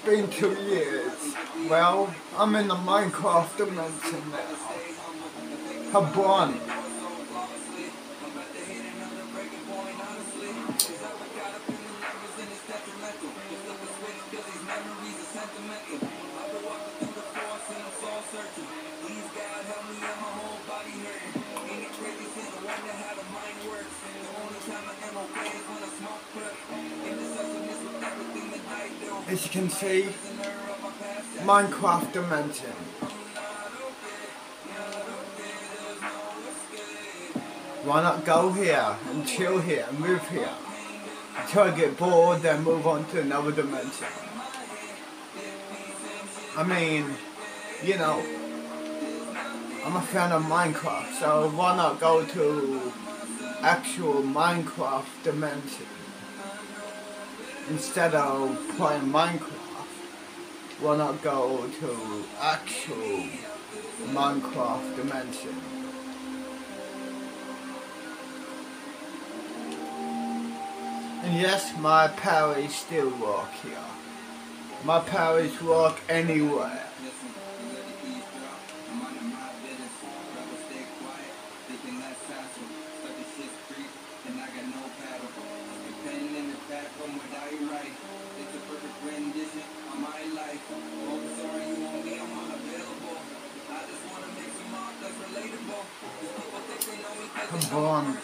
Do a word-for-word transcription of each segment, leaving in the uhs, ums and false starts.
been two years. Well, I'm in the Minecraft dimension now. Habron. As you can see, Minecraft dimension. Why not go here and chill here and move here until I get bored, then move on to another dimension. I mean, you know, I'm a fan of Minecraft, so why not go to actual Minecraft dimension instead of playing Minecraft? Why not go to actual Minecraft dimension? And yes, my powers still work here. My powers work anywhere. Come on.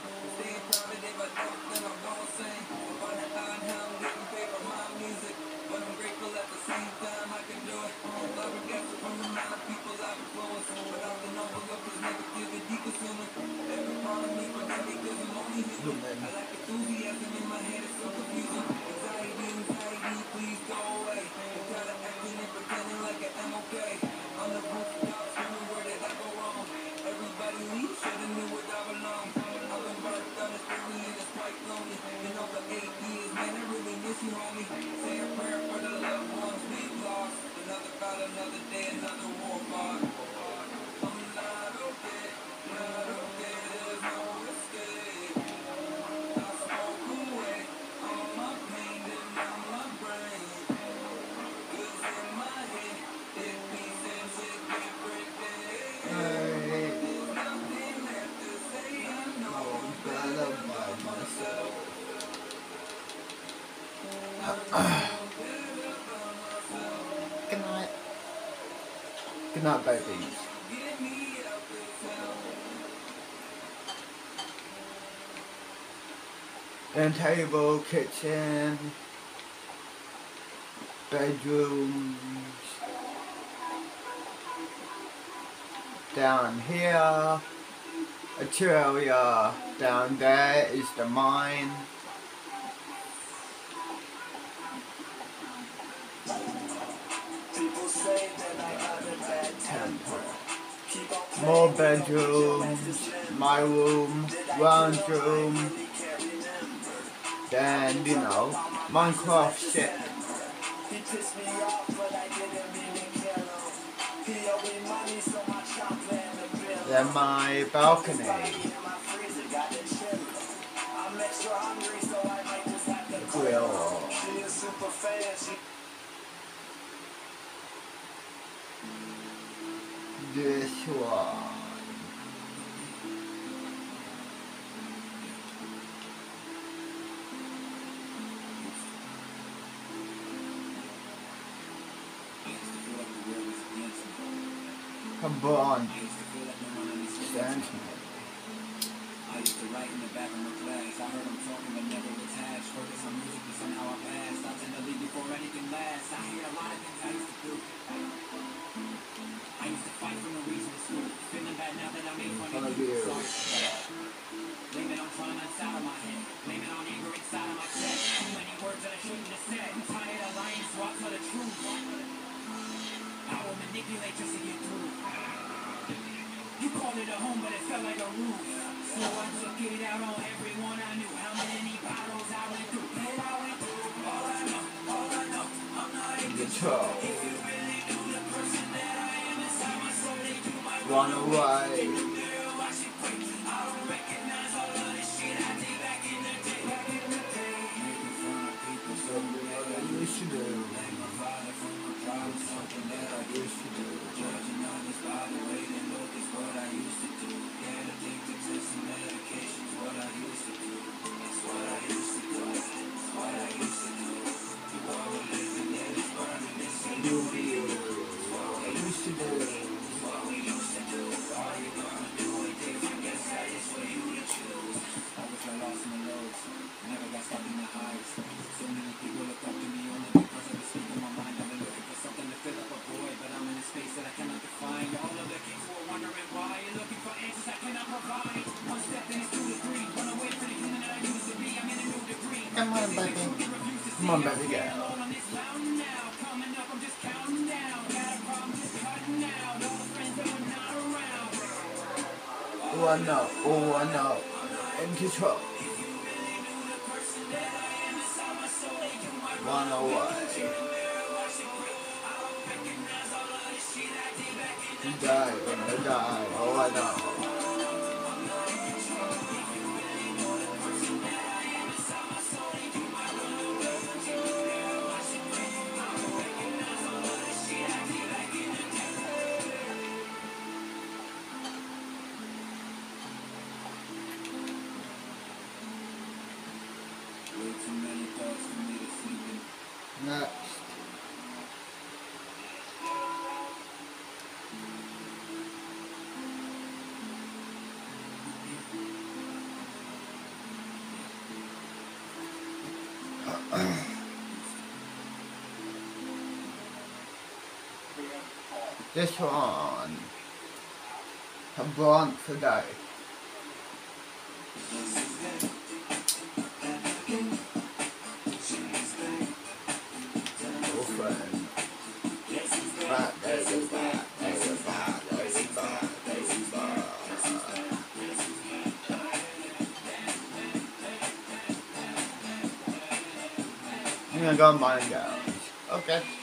Good night. Good night, babies. Then table, kitchen, bedrooms. Down here, a chill area. Down there is the mine. More bedrooms, my room, lounge room, then, you know, Minecraft shit. Then my balcony. Grill. This one. Come on. Stand me. I used to write in the back of my class. I heard them talking but never attached. Focus on music but somehow I passed. I tend to leave before anything lasts. I hear a lot of things I used to do. I used to fight for no reason to school. Feeling bad now that I made fun of you. Sorry. Blame it on trauma inside of my head. Blame it on anger inside of my chest. Too many words that I shouldn't have said. I'm tired of lying, so I'll tell the truth. I will manipulate just to get through. You called it a home, but it felt like a roof. So I took it out on everyone I knew. How many bottles I went through. And I went through. All I know, all I know, I'm not in control. If you really knew the person that I am inside my soul, then you might Run away. I don't recognize all of the shit I did back in the day. Back in the day. Making fun of people, so you should do. lows. Never got stuck in the highs. So many people look up to me only because I was speaking my mind. I've been looking for something to fill up a void, but I'm in a space that I cannot define. All of the kings who are wondering why, you're looking for answers I cannot provide. One step and it's two to three. Run away from the human that I used to be. I'm in a new degree. Come on, baby. Come on, baby girl. Alone on this mountain now. Coming up, I'm just counting down. Got a problem, just cutting out. All the friends that were not around. Oh, I know. Oh, I know. In control. Run away. You die, gonna die. Oh, I know. Way too many thoughts for me to sleep in. Next. This one. A bronze today. I'm gonna go mine, guys. Okay.